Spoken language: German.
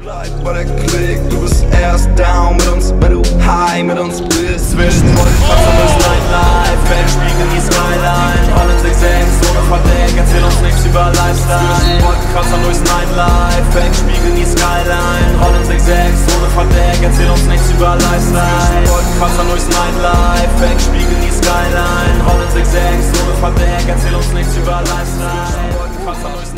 Bleib bei der Klick, du bist erst down mit uns, wenn du high mit uns bist. Zwischen Wolkenkratzer bis Nightlife, Weltspiegel die Skyline. Holland 66 ohne Verdeck, erzähl uns nichts über Lifestyle. Zwischen Wolkenkratzer durchs Nightlife, Weltspiegel die Skyline. Holland 66 ohne Verdeck, erzähl uns nichts über Lifestyle. Zwischen Wolkenkratzer durchs Nightlife, Weltspiegel die Skyline. Holland 66 ohne Verdeck, erzähl uns nichts über Lifestyle. Zwischen Wolkenkratzer durchs